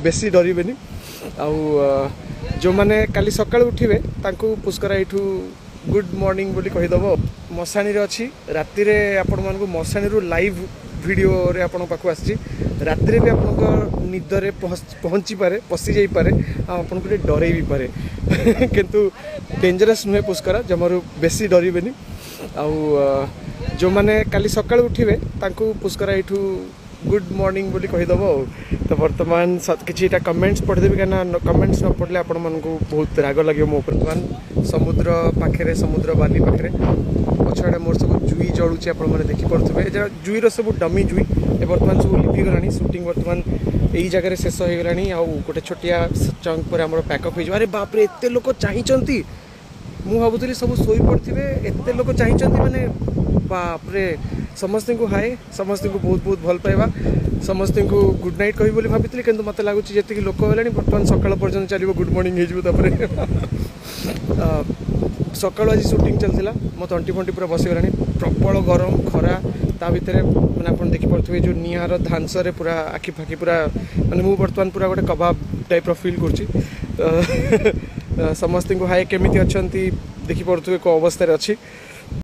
बेसी डरबेनि जो मैंने काली सका उठे पुष्करा यू गुड मॉर्निंग बोली कहीदेव मशाणी अच्छी राति आपण मानक मशाणी लाइव वीडियो रे आपण पाखु आसी राति भी आपण निदरे पहुँची पारे पशि जाई पारे आपन को डरे भी पारे किंतु डेंजरस नुहे पुष्करा जमार बेसी डरबेनि जो मैंने काली सका उठे पुष्करा यू गुड मॉर्निंग बोली कहीदेव तो बर्तमान कि कमेंट्स पढ़ीदेवी कहीं कमेंट्स न पढ़ले आपण मानक बहुत राग लगे मो बर्तमान समुद्र पाखे समुद्र बाली पाखे पछाड़े मोर सब जुई जलुचे आपने देखिपे जुईर सब डमी जुई बर्तमान सब लिभिगला सुटिंग बर्तमान यही जगह शेष हो गला गोटे छोटिया चंक पर आम पैकअप हो अरे बापरे एत लोक चाहती मु भावुली सब शोई पड़े एत लोक चाहती माने बापरे समस्त को हाय समस्त को बहुत बहुत भल पाइबा समस्त को गुड नाइट कही बोली भाभी किंतु मत लगुच जी लोक है बर्तमान सकाल पर्यटन चलो गुड मॉर्निंग सकाल आज शूटिंग चलता मो तंटी फंटी पूरा बसीगला प्रबल गरम खरा ता भितर मैंने आप देखिपे जो निआर धांसरे पूरा आखि फाखि पूरा माने मु बर्तमान पूरा गोटे कबाब टाइप फील कर समस्त को हाय केमी अच्छा देखिपे को अवस्था अच्छी